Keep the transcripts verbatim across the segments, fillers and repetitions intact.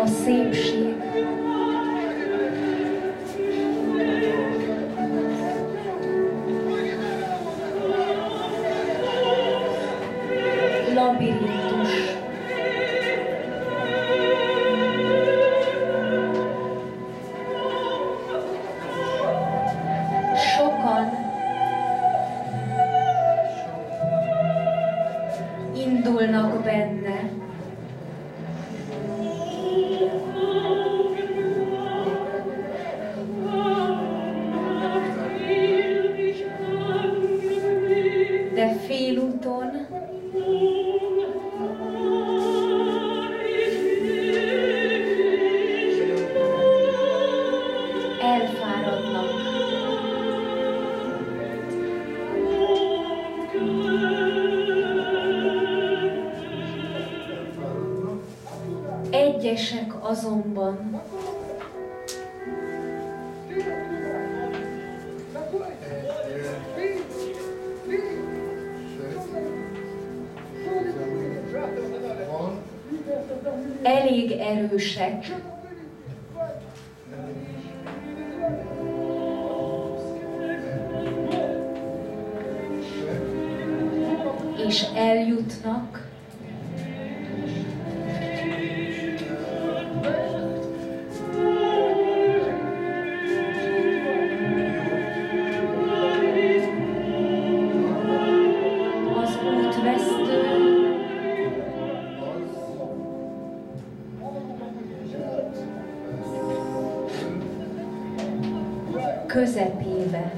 a szépség. Labirintus. Sokan indulnak benne, de félúton elfáradnak. Egyesek azonban elég erősek, és eljutnak az útvesztő közepébe.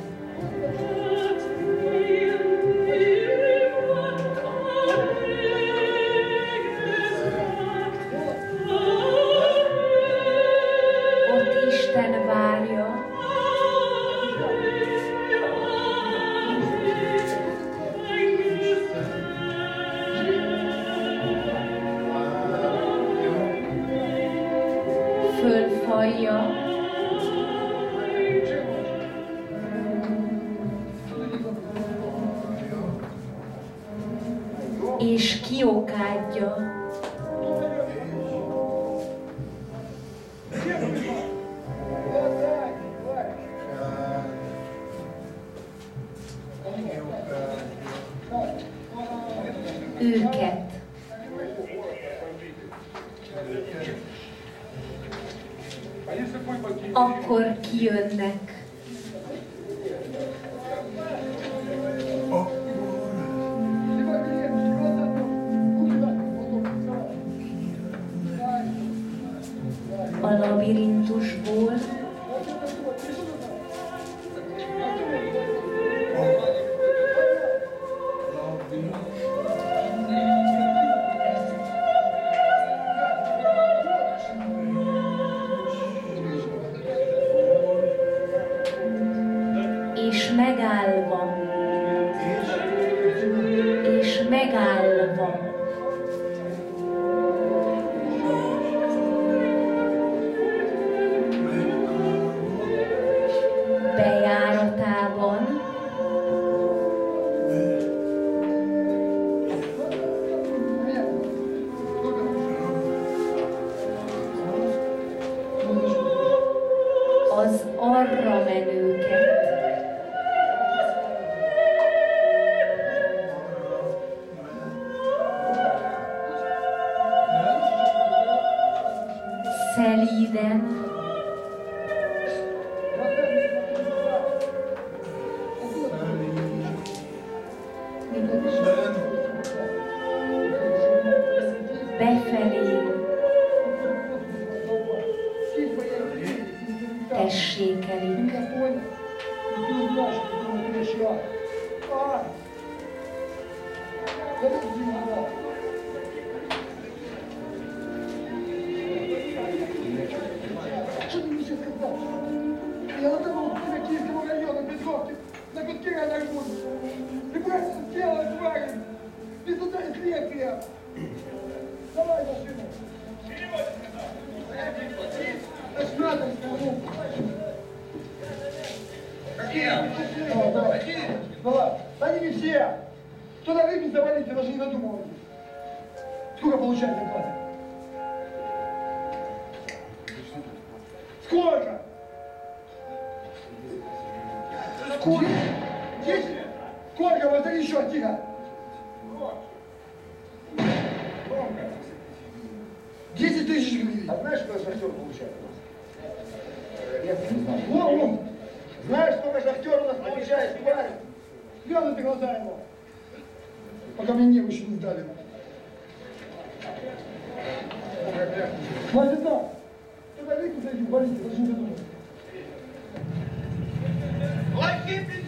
Ott Isten várja, fölfalja, és kiokádja. Őket. Akkor kijönnek. A labirintusból, és megállva, és megállva, bejáratában az arra menőket szelíden befelé tessékelik. Давай, Сколько? Сколько? Десять? Сколько? Вот это еще, тихо. Десять тысяч гривен. А знаешь, сколько шахтер получает у нас? Я не знаю. Вон, вон. Знаешь, сколько шахтер у нас получает, тварь? Глянь на глаза его. Пока мне небо еще не сдали. Хватит так. Туда лику зайди, болите, зачем ты думаешь? Локи,